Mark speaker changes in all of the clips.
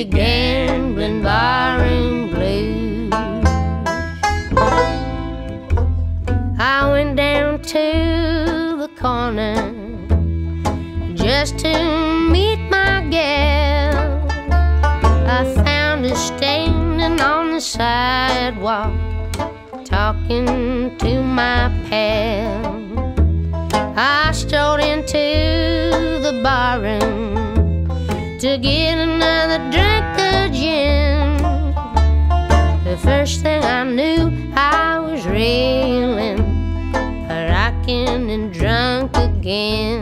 Speaker 1: gambling barroom blues. I went down to the corner just to meet my gal. I found her standing on the sidewalk talking to my pal. I strolled into the barroom to get another drink of gin. The first thing I knew, I was reeling, rocking and drunk again.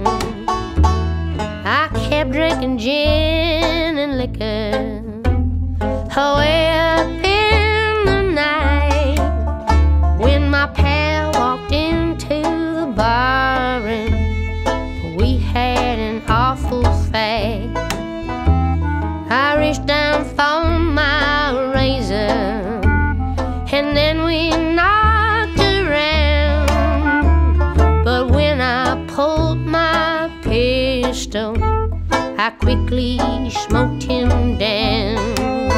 Speaker 1: I kept drinking gin and liquor way up in the night. When my pal walked into the barroom, we had an awful fight. I reached down for my razor, and then we knocked around. But when I pulled my pistol, I quickly smoked him down.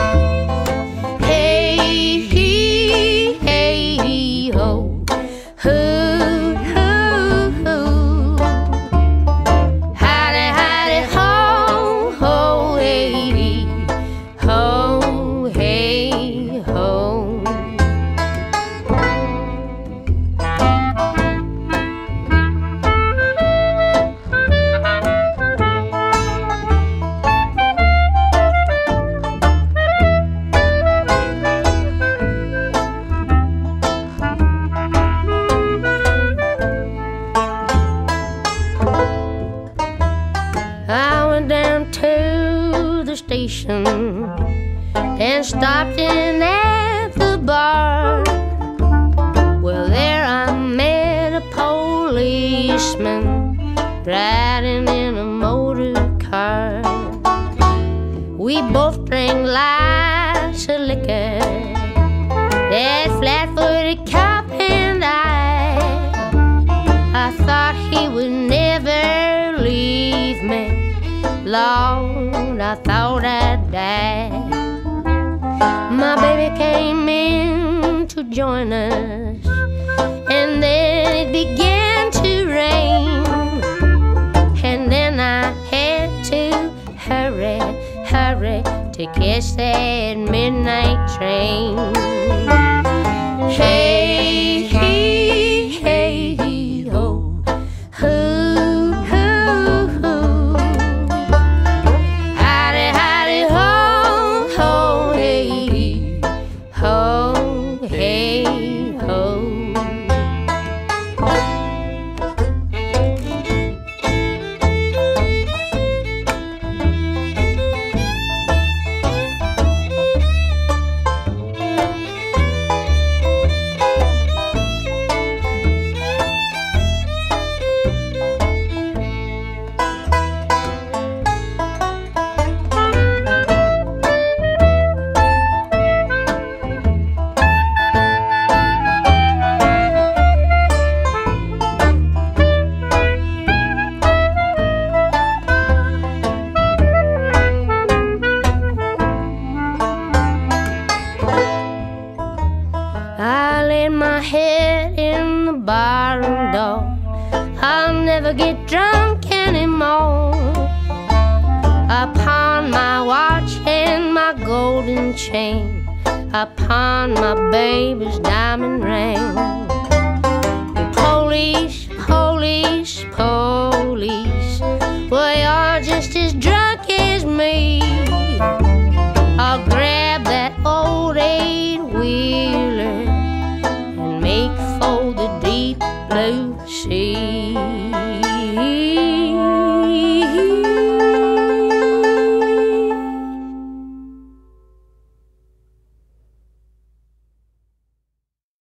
Speaker 1: Hey, he, hey, ho, hoo, hoo, hoo. Howdy, howdy, ho, ho, hey, ho, hey, ho. I went down to the station and stopped in at the bar. Well, there I met a policeman riding in a motor car. We both drank lots of liquor, that flat-footed cop and I thought he would never leave me. Lord, I thought I'd die. My baby came in to join us, and then it began to rain. And then I had to hurry, hurry to catch that midnight train. Hey, hey, hey, ho, hoo, hoo, hoo. Howdy, howdy, ho, ho, hey, ho, hey, ho. I laid my head in the barroom door. I'll never get drunk anymore. Upon my watch and my golden chain, upon my baby's diamond ring,